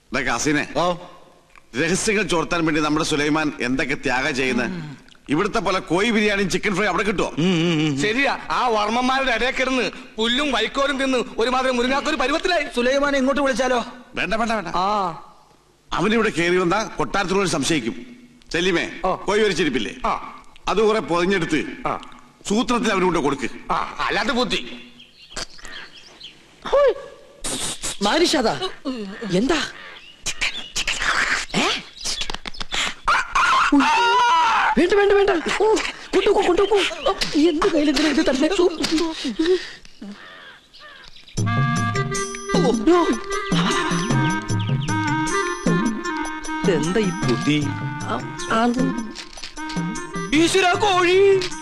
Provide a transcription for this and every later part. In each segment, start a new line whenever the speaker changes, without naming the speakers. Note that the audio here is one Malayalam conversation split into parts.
കാസിനെ രഹസ്യങ്ങൾ ചോർത്താൻ വേണ്ടി നമ്മുടെ സുലൈമാൻ എന്തൊക്കെ ത്യാഗം ചെയ്യുന്നത്. ഇവിടുത്തെ പോലെ കോഴി ബിരിയാണിയും ചിക്കൻ ഫ്രൈ അവിടെ കിട്ടുമോ?
ശരിയാ, ആ വർമ്മന്മാരുടെ ഇടയിൽ കിടന്ന് പുല്ലും വൈക്കോലും തിന്ന് ഒരുമാതിരി മുരുങ്ങാക്കൊരു പരുവത്തിലായി.
സുലൈമാനെ ഇങ്ങോട്ട് വിളിച്ചാലോ?
വേണ്ട വേണ്ട വേണ്ട. അവനിവിടെ കയറി വന്നാ കൊട്ടാരത്തിനോട് സംശയിക്കും. ചെല്ലിമേ കോഴി വരിച്ചിരിപ്പില്ലേ, അത് കുറെ പൊതിഞ്ഞെടുത്ത് സൂത്രത്തിൽ അവനൂടെ കൊടുക്ക്.
അല്ലാതെ ബുദ്ധി
എന്താ വേണ്ട വേണ്ട വേണ്ട, കൊണ്ടുപോ കൊണ്ടുപോ. എന്ത് കയ്യിലെന്തിനാ ഇത് തന്നെ? എന്താ ഈ ബുദ്ധി?
ഈശ്വര കോഴി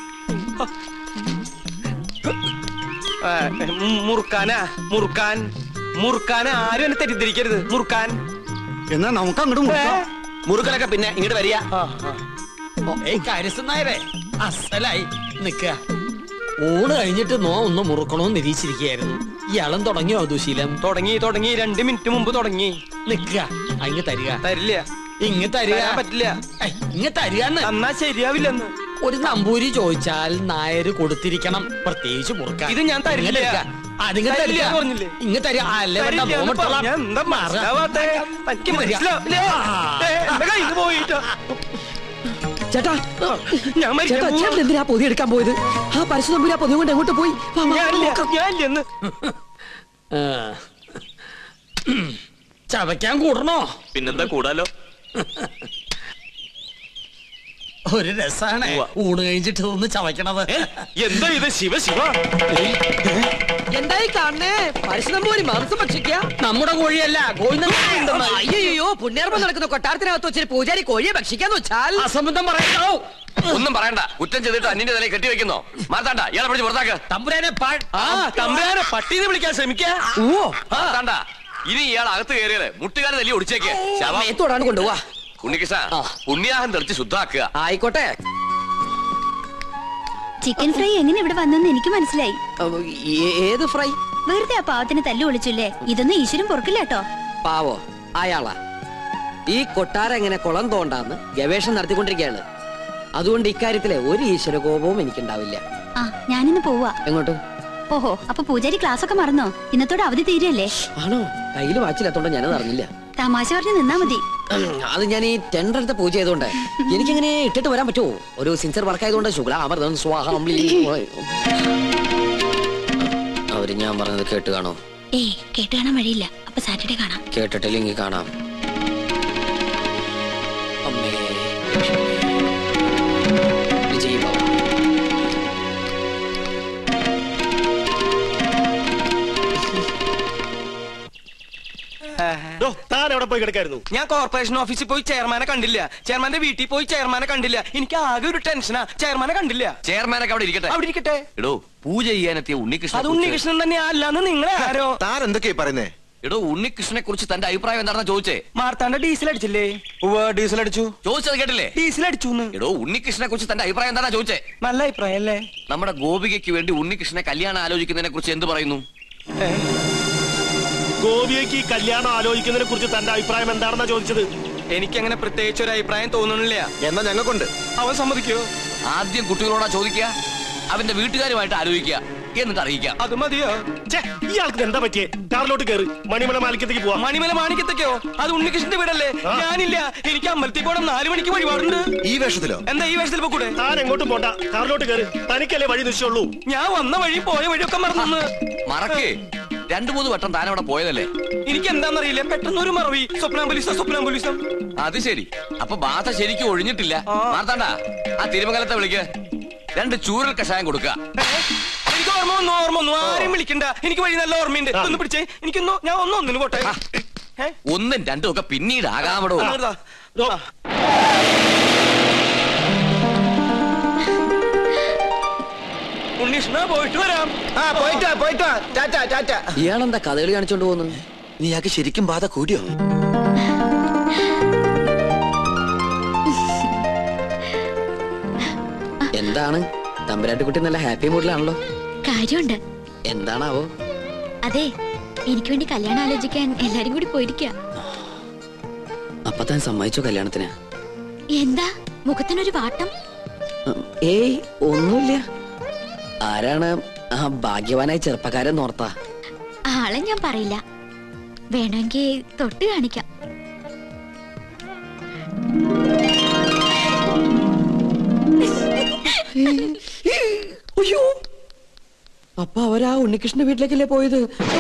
മുറുക്കാനാ, മുറുക്കാൻ മുറുക്കാൻ. ആരും എന്നെ തെറ്റിദ്ധരിക്കരുത്. മുറുക്കാൻ
എന്നാ നമുക്ക് അങ്ങോട്ട്
മുറുക്കലൊക്കെ പിന്നെ ഇങ്ങോട്ട് വരിക.
കാര്യസ്ഥനായരെ അസലായി നിക്ക. ഊണ് കഴിഞ്ഞിട്ട് ഒന്ന് മുറുക്കണോന്ന് നിരീക്ഷിച്ചിരിക്കുകയായിരുന്നു. ഇയാളും തുടങ്ങിയോ ദുശീലം?
തുടങ്ങി 2 മിനിറ്റ് മുമ്പ് തുടങ്ങി.
നിക്ക, അങ്ങ് തരിക.
തരില്ല.
ഇങ്ങ് തരിക.
പറ്റില്ല.
ഇങ്ങ് തരികന്ന്.
എന്നാ ശരിയാവില്ലെന്ന്.
ഒരു നമ്പൂരി ചോദിച്ചാൽ നായര് കൊടുത്തിരിക്കണം, പ്രത്യേകിച്ച് മുറുക്കാൻ.
ഇത് ഞാൻ തരില്ല.
ഇങ്ങ് തരിക. അല്ലേ ചേട്ടാ, ചേട്ടാ ചേട്ടൻ എന്തിനാ പൊതി എടുക്കാൻ പോയത്? ആ പരശു നമ്പൂരി ആ പൊതി കൊണ്ട് എങ്ങോട്ട് പോയി? ചവയ്ക്കാൻ കൂടണോ?
പിന്നെന്താ കൂടാലോ.
ഒരു രസാണ് ഊണ് കഴിഞ്ഞിട്ട് ഒന്ന് ചവയ്ക്കണത്.
എന്താ ഇത്? ശിവ ശിവ,
എന്തായി കാണണേ? പരശുനമ്പൂരി മാംസം ഭക്ഷിക്കുക. നമ്മുടെ കോഴിയല്ല, കോഴി. അയ്യോ, പുണ്യാർപ്പം നടക്കുന്ന കൊട്ടാരത്തിനകത്ത് വെച്ചിട്ട് പൂജാരി കോഴിയെ ഭക്ഷിക്കാന്ന് വെച്ചാൽ അസംബന്ധം പറയണോ?
ഒന്നും പറയണ്ട. കുറ്റം ചെയ്തിട്ട് അന്യന്റെ തലയിൽ കെട്ടിവെക്കുന്നോ? മാർത്താണ്ട, ഇയാളെ പിടിച്ച് പുറത്താക്ക്.
തമ്പുരാനെ
പട്ടീനെ വിളിക്കാൻ ശ്രമിക്കാ.
മാർത്താണ്ട, ഇനി ഇയാൾ അകത്ത് കയറിയത് മുട്ടുകാരെ തല്ലി ഒടിച്ചേക്ക്.
ശവത്തോടാണ് കൊണ്ടുപോവാ.
ഉണ്ണികൃഷ്ണ, പുണ്യാഹം തെളിച്ച് ശുദ്ധാക്കുക.
ആയിക്കോട്ടെ.
ചിക്കൻ ഫ്രൈ എങ്ങനെ ഇവിടെ വന്നെന്ന് എനിക്ക് മനസ്സിലായി.
ഏത് ഫ്രൈ?
വെറുതെ ആ പാവത്തിന് തല്ലു വിളിച്ചില്ലേ? ഇതൊന്നും ഈശ്വരൻ പൊറുക്കില്ല കേട്ടോ.
പാവോ അയാളാ. ഈ കൊട്ടാരം എങ്ങനെ കുളം തോണ്ടാന്ന് ഗവേഷണം നടത്തിക്കൊണ്ടിരിക്കുകയാണ്. അതുകൊണ്ട് ഇക്കാര്യത്തിലെ ഒരു ഈശ്വര കോപവും എനിക്കുണ്ടാവില്ല.
ആ, ഞാനിന്ന് പോവാ.
എങ്ങോട്ട്?
ഓഹോ, അപ്പൊ പൂജാരി ക്ലാസ് ഒക്കെ മറന്നോ? ഇന്നത്തോടെ അവധി തീരല്ലേ?
ആണോ? കയ്യിൽ വാച്ചില്ലാത്തോണ്ട് ഞാനത് അറിഞ്ഞില്ല.
തമാശ പറഞ്ഞ് നിന്നാ മതി.
അത് ഞാൻ ഈ ടെൻഡർ എടുത്ത പൂജ ചെയ്തോണ്ട് എനിക്കിങ്ങനെ ഇട്ടിട്ട് വരാൻ പറ്റുമോ? ഒരു സിൻസിയർ വർക്ക് ആയതുകൊണ്ട് ശുക്ലാമൃതം സ്വാഹം. അവര് ഞാൻ പറഞ്ഞത് കേട്ട് കാണോ?
ഏയ്, കേട്ട് കാണാൻ വഴിയില്ല. അപ്പൊ സാറ്റർഡേ കാണാം.
കേട്ടിട്ടില്ലെങ്കിൽ കാണാം. അമ്മേ വിജയ് ബാബു.
താൻ എവിടെ പോയി കിടക്കായിരുന്നു? ഞാൻ കോർപ്പറേഷൻ ഓഫീസിൽ പോയി ചെയർമാനെ കണ്ടില്ല. ചെയർമാന്റെ വീട്ടിൽ പോയി ചെയർമാനെ കണ്ടില്ല. എനിക്ക് ആകെ ഒരു ടെൻഷനാ. ചെയർമാനെ കണ്ടില്ല.
ചെയർമാനൊക്കെ അവിടെ ഇരിക്കട്ടെ.
അവിടെ ഇരിക്കട്ടെ.
എടോ, പൂജ ചെയ്യാനെത്തിയ ഉണ്ണികൃഷ്ണൻ.
അത് ഉണ്ണികൃഷ്ണൻ തന്നെ അല്ലാന്ന് നിങ്ങളെ ആരോ?
താൻ എന്തൊക്കെയാ പറയുന്നേ?
എടോ, ഉണ്ണികൃഷ്ണനെ കുറിച്ച് തന്റെ അഭിപ്രായം എന്താണെന്ന് ചോദിച്ചേ.
മാർത്താണ്ട ഡീസൽ അടിച്ചില്ലേ?
ഡീസൽ അടിച്ചു.
ചോദിച്ചത് കേട്ടില്ലേ?
ഡീസൽ അടിച്ചു.
എടോ, ഉണ്ണികൃഷ്ണനെ കുറിച്ച് തന്റെ അഭിപ്രായം എന്താണെന്ന് ചോദിച്ചേ.
നല്ല അഭിപ്രായം അല്ലേ?
നമ്മുടെ ഗോപികയ്ക്ക് വേണ്ടി ഉണ്ണികൃഷ്ണനെ കല്യാണം ആലോചിക്കുന്നതിനെ കുറിച്ച് എന്ത് പറയുന്നു?
ഗോപിയയ്ക്ക് കല്യാണം ആലോചിക്കുന്നതിനെ കുറിച്ച് തന്റെ അഭിപ്രായം എന്താണെന്നാ ചോദിച്ചത്.
എനിക്കങ്ങനെ പ്രത്യേകിച്ച് ഒരു അഭിപ്രായം തോന്നുന്നില്ല.
എന്നാ ഞങ്ങൾക്കുണ്ട്.
അവൻ സമ്മതിക്കോ?
ആദ്യം കുട്ടികളോടാ ചോദിക്കുക, അവന്റെ വീട്ടുകാരുമായിട്ട് ആലോചിക്കുക, എന്നിട്ട് അറിയിക്കാം.
അത് മതിയോ?
ഇയാൾക്ക് എന്താ പറ്റിയേ? കാറിലോട്ട് കയറി മണിമല മാണിക്യത്തേക്ക് പോവാം.
മണിമല മാണിക്യത്തേക്കോ? അത് ഉണ്ണികൃഷ്ണന്റെ വീടല്ലേ? ഞാനില്ല, എനിക്ക് അമ്പലത്തിൽ പോകണം. 4 മണിക്ക് വഴിപാടുണ്ട്.
ഈ വേഷത്തിലോ?
എന്താ ഈ വേഷത്തിൽ പോകൂടെ?
താൻ എങ്ങോട്ടും പോണ്ട, കാറിലോട്ട് കയറി. തനിക്കല്ലേ വഴി നിശ്ചയുള്ളൂ.
ഞാൻ വന്ന വഴി പോയ വഴിയൊക്കെ മറന്നു.
മറക്കേ, 2-3 വട്ടം താൻ അവിടെ പോയതല്ലേ?
എനിക്ക് എന്താണെന്നറിയില്ല, പെട്ടെന്ന് ഒരു മറവി. സ്വപ്നാംബുലിസം.
അത് ശരി. അപ്പൊ ബാധ ശരിക്കും ഒഴിഞ്ഞിട്ടില്ല. മാർത്താണ്ട, ആ തിരുമംഗലത്തെ വിളിക്ക്. 2 ചൂരൽ കഷായം കൊടുക്കുക.
എനിക്ക് ഓർമ്മ ഒന്നും ആരെയും വിളിക്കണ്ട. എനിക്ക് വഴി നല്ല ഓർമ്മയുണ്ട്. ഒന്ന് പിടിച്ചേ. എനിക്കൊന്നു, ഞാൻ ഒന്നിന് പോട്ടെ.
1ഉം 2ഉം ഒക്കെ പിന്നീട് ആകാമടോ.
ഉണ്ണീഷ്ണ, പോയിട്ട് വരാം.
ഇയാളെന്താ കഥകളി കാണിച്ചോണ്ട് പോകുന്നു?
നീയാക്ക് ശരിക്കും ബാധ കൂടിയോ?
എന്താണ് തമ്പുരാട്ടിക്കുട്ടി നല്ല ഹാപ്പി മൂഡിലാണല്ലോ?
കാര്യമുണ്ട്.
എന്താണാവോ?
അതെ, എനിക്ക് വേണ്ടി കല്യാണം ആലോചിക്കാൻ എല്ലാരും കൂടി പോയിരിക്ക.
അപ്പൊ താൻ സമ്മതിച്ചോ കല്യാണത്തിന്?
എന്താ മുഖത്തിനൊരു വാട്ടം?
ഏയ് ഒന്നുമില്ല. ആരാണ് ആ ഭാഗ്യവാനായ ചെറുപ്പക്കാരൻ ഓർത്താ?
ആളെ ഞാൻ പറയില്ല, വേണമെങ്കിൽ തൊട്ട് കാണിക്കാം.
അയ്യോ, അപ്പൊ അവരാ ഉണ്ണികൃഷ്ണന്റെ വീട്ടിലേക്കല്ലേ പോയത്?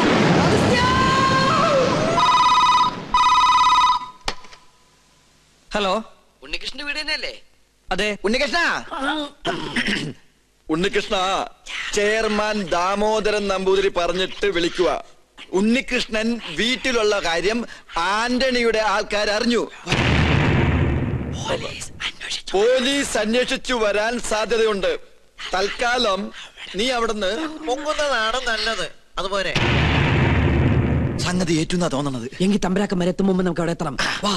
ഹലോ,
ഉണ്ണികൃഷ്ണന്റെ വീട് തന്നെയല്ലേ?
അതെ.
ഉണ്ണികൃഷ്ണ, ഉണ്ണികൃഷ്ണ, ചെയർമാൻ ദാമോദരൻ നമ്പൂതിരി പറഞ്ഞിട്ട് വിളിക്കുക. ഉണ്ണികൃഷ്ണൻ വീട്ടിലുള്ള കാര്യം ആന്റണിയുടെ ആൾക്കാർ അറിഞ്ഞു. പോലീസ് അന്വേഷിച്ചു വരാൻ സാധ്യതയുണ്ട്. തൽക്കാലം നീ അവിടുന്ന് പൊങ്ങുന്നതാണ് നല്ലത്. അതുപോലെ സംഗതി ഏറ്റുന്നാ തോന്നണത്.
എങ്കിൽ തമ്പരാക്കം വരെ എത്തും മുമ്പ് നമുക്ക് അവിടെ എത്തണം. വാ.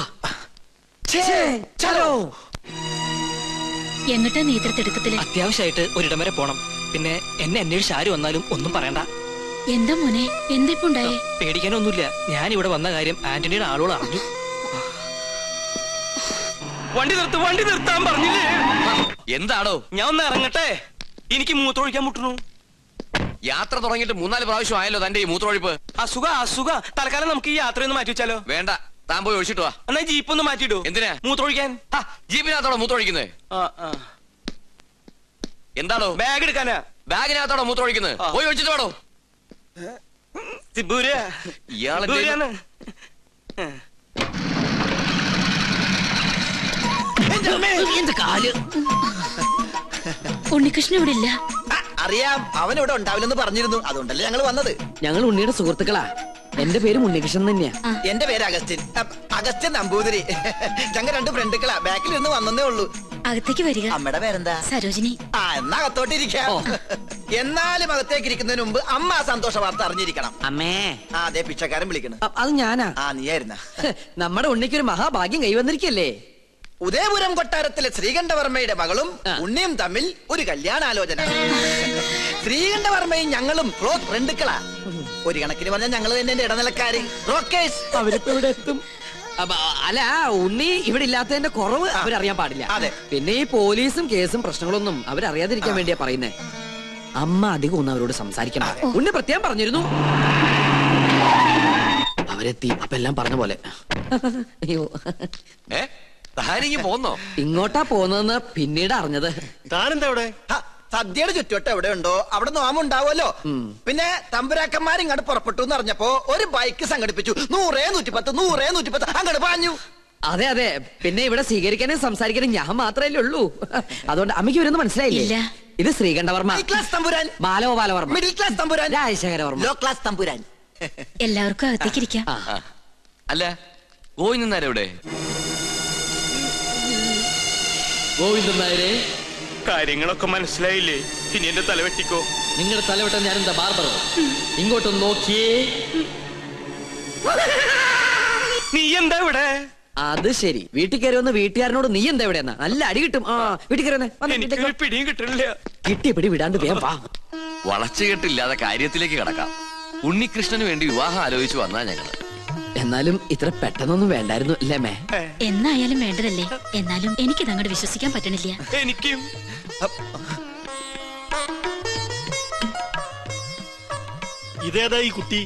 എങ്ങട്ടാ നേതൃത്വത്തില്?
അത്യാവശ്യമായിട്ട് ഒരിടം വരെ പോണം. പിന്നെ എന്നെ അന്വേഷിച്ച് ആര് വന്നാലും ഒന്നും പറയണ്ട.
എന്താ മോനെ, എന്തിപ്പുണ്ടായേ?
പേടിക്കാനൊന്നുമില്ല. ഞാൻ ഇവിടെ വന്ന കാര്യം ആന്റണിയുടെ ആളുകൾ അറിഞ്ഞു. വണ്ടി നിർത്താൻ പറഞ്ഞില്ലേ?
എന്താണോ?
ഞാൻ ഒന്ന് ഇറങ്ങട്ടെ, എനിക്ക് മൂത്രമൊഴിക്കാൻ മുട്ടുന്നു.
യാത്ര തുടങ്ങിയിട്ട് 3-4 പ്രാവശ്യം ആയല്ലോ തന്റെ ഈ മൂത്രമൊഴിപ്പ്.
അസുഖ. തൽക്കാലം നമുക്ക് ഈ യാത്രയൊന്ന് മാറ്റി വെച്ചാലോ?
വേണ്ട, താൻ പോയി ഒഴിച്ചിട്ട് വാ.
എന്നാ ജീപ്പ് ഒന്ന് മാറ്റിയിടൂ.
എന്തിനാ?
മൂത്രമൊഴിക്കാൻ.
ജീപ്പിനകത്തോടെ മൂത്രമൊഴിക്കുന്നത്? എന്താണോ?
ബാഗ് എടുക്കാനാ.
ബാഗിനകത്തോടെ മൂത്രമൊഴിക്കുന്നത്? പോയി ഒഴിച്ചിട്ട് വേണോ? ഇയാളെന്താണ്?
ഉണ്ണികൃഷ്ണൻ ഇവിടെ ഇല്ല.
അറിയാം, അവൻ ഇവിടെ ഉണ്ടാവില്ലെന്ന് പറഞ്ഞിരുന്നു. അതുകൊണ്ടല്ലേ ഞങ്ങൾ വന്നത്.
ഞങ്ങൾ ഉണ്ണിയുടെ സുഹൃത്തുക്കളാ. എന്റെ പേര് ഉണ്ണികൃഷ്ണൻ തന്നെയാ.
എന്റെ പേര് അഗസ്റ്റിൻ. അഗസ്റ്റിൻ നമ്പൂതിരി. ഞങ്ങൾ 2 ഫ്രണ്ടുക്കളാ. ബാക്കിൽ ഇരുന്ന് വന്നേ ഉള്ളൂ.
അകത്തേക്ക് വരിക.
അമ്മയുടെ പേരെന്താ?
സരോജിനി.
എന്നാ അകത്തോട്ടിരിക്കാം. എന്നാലും അകത്തേക്ക് ഇരിക്കുന്നതിന് മുമ്പ് അമ്മ ആ സന്തോഷ വാർത്ത അറിഞ്ഞിരിക്കണം.
അമ്മേ.
അതെ, പിച്ചക്കാരൻ വിളിക്കണം.
അത് ഞാനാ.
നീയായിരുന്ന.
നമ്മുടെ ഉണ്ണിക്കൊരു മഹാഭാഗ്യം കൈവന്നിരിക്കല്ലേ.
ഉദയപുരം കൊട്ടാരത്തിലെ ശ്രീകണ്ഠവർമ്മയുടെ മകളും ഉണ്ണിയും തമ്മിൽ ഒരു കല്യാണാലോചന. ശ്രീകണ്ഠവർമ്മയും ഞങ്ങളും ക്ലോസ് ഫ്രണ്ടുക്കളാ. ഒരു കണക്കിന് പറഞ്ഞാൽ ഞങ്ങൾ തന്നെ എന്റെ ഇടനിലക്കാര്.
അവരിപ്പോ ഇവിടെ എത്തും. അല്ല, ഉണ്ണി ഇവിടെ ഇല്ലാത്തതിന്റെ കുറവ് അവരറിയാൻ പാടില്ല.
അതെ.
പിന്നെ ഈ പോലീസും കേസും പ്രശ്നങ്ങളൊന്നും അവരറിയാതിരിക്കാൻ വേണ്ടിയാ പറയുന്നേ. അമ്മ അധികം ഒന്നും അവരോട് സംസാരിക്കണം. ഉണ്ണി പ്രത്യേകം പറഞ്ഞിരുന്നു. അവരെത്തി. അപ്പൊ എല്ലാം പറഞ്ഞ പോലെ. അയ്യോ,
പോന്നോ?
ഇങ്ങോട്ടാ പോന്നെന്ന് പിന്നീട് അറിഞ്ഞത്.
താനെന്താ ഇവിടെ?
സദ്യയുടെ ചുറ്റുവട്ടം എവിടെ ഉണ്ടോ അവിടെ നോമുണ്ടാവുമല്ലോ. പിന്നെ തമ്പുരാക്കന്മാർ ഇങ്ങോട്ട് പുറപ്പെട്ടു എന്ന് അറിഞ്ഞപ്പോ ഒരു ബൈക്ക് സംഘടിപ്പിച്ചു. 100-110 അങ്ങോട്ട് പാഞ്ഞു.
അതെ. പിന്നെ ഇവിടെ സ്വീകരിക്കാനും സംസാരിക്കാനും ഞാൻ മാത്രമല്ലേ ഉള്ളൂ. അതുകൊണ്ട് അമ്മയ്ക്ക് ഇവരൊന്നും മനസ്സിലായില്ല. ഇത് ശ്രീകണ്ഠവർമ്മ,
ക്ലാസ് തമ്പുരാൻ.
ബാലഗോപാലവർമ്മ,
മിഡിൽ ക്ലാസ് തമ്പുരാൻ.
രാജശേഖരവർമ്മ,
ലോ ക്ലാസ് തമ്പുരാൻ.
എല്ലാവർക്കും അകത്തേക്ക് ഇരിക്കാം.
അല്ല, ഗോവിന്ദൻ നായർ എവിടെ?
ഗോവിന്ദൻ നായരെ,
കാര്യങ്ങളൊക്കെ മനസ്സിലായില്ലേ? ഇനി എന്റെ തല വെട്ടിക്കോ.
നിങ്ങളുടെ തലവെട്ടം ഞാനെന്താ ബാർബറോ? ഇങ്ങോട്ടൊന്ന് നോക്കിയേ.
നീ എന്താ ഇവിടെ?
അത് ശരി, വീട്ടിൽ കയറി വന്ന് വീട്ടുകാരനോട് നീ എന്താ ഇവിടെ? നല്ല അടി കിട്ടും. വീട്ടിൽ കയറി
എനിക്ക് പിടിയും കിട്ടണില്ല.
കിട്ടിയ പിടി വിടാണ്ട് വേഗം വാ.
വളച്ചുകെട്ടില്ലാതെ കാര്യത്തിലേക്ക് കടക്കാം. ഉണ്ണികൃഷ്ണന് വേണ്ടി വിവാഹം ആലോചിച്ചു വന്നാ ഞങ്ങള്.
എന്നാലും ഇത്ര പെട്ടെന്നൊന്നും വേണ്ടായിരുന്നു അല്ലേ മേ?
എന്നായാലും വേണ്ടതല്ലേ. എന്നാലും എനിക്കിത് അങ്ങോട്ട് വിശ്വസിക്കാൻ പറ്റണില്ല.
എനിക്കും.
ഇതേതാ ഈ കുട്ടി?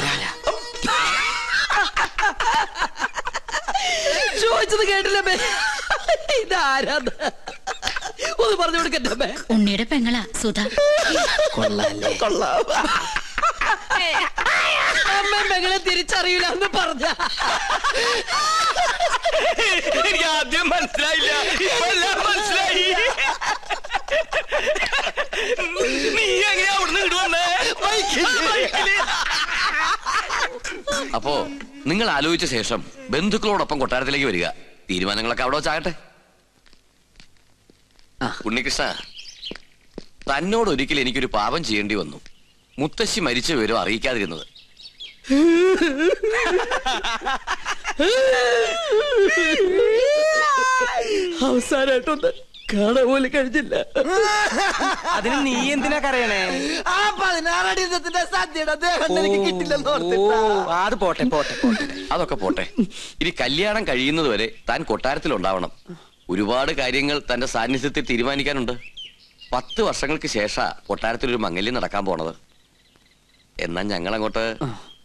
ചോദിച്ചത് കേട്ടില്ല മേ. ഇതാരാ? ഒന്ന് പറഞ്ഞു കൊടുക്കട്ടെ മേ.
ഉണ്ണിയുടെ പെങ്ങളാ സുധ.
കൊള്ളാല്ലേ? അമ്മ പെങ്ങളെ തിരിച്ചറിയില്ല എന്ന് പറഞ്ഞ.
എനിക്ക് ആദ്യം മനസ്സിലായില്ല, ഇപ്പെല്ലാം മനസ്സിലായി. നീ എങ്ങനെയാ അവിടുന്ന് ഇടുവന്നേ?
അപ്പോ നിങ്ങൾ ആലോചിച്ച ശേഷം ബന്ധുക്കളോടൊപ്പം കൊട്ടാരത്തിലേക്ക് വരിക. തീരുമാനങ്ങളൊക്കെ അവിടെ വെച്ചാകട്ടെ. ഉണ്ണികൃഷ്ണ, തന്നോട് ഒരിക്കൽ എനിക്കൊരു പാപം ചെയ്യേണ്ടി വന്നു. മുത്തശ്ശി മരിച്ച വിവരം അറിയിക്കാതിരുന്നത്.
അവസാനായിട്ടൊന്ന് കാണാൻ പോലും കഴിഞ്ഞില്ല.
അതിന് നീ എന്തിനാ കരയണേ?
ആ 16 അടി ദിവസത്തിന്റെ സദ്യയുടെ ദേഹം എനിക്ക് കിട്ടില്ലെന്ന്
ഓ,
ഓർത്തിട്ടാ.
അത് പോട്ടെ പോട്ടെ പോട്ടെ.
അതൊക്കെ പോട്ടെ. ഇനി കല്യാണം കഴിയുന്നത് വരെ താൻ കൊട്ടാരത്തിലുണ്ടാവണം. ഒരുപാട് കാര്യങ്ങൾ തന്റെ സാന്നിധ്യത്തിൽ തീരുമാനിക്കാനുണ്ട്. 10 വർഷങ്ങൾക്ക് ശേഷ കൊട്ടാരത്തിൽ ഒരു മംഗല്യം നടക്കാൻ പോണത്. എന്നാ ഞങ്ങളങ്ങോട്ട്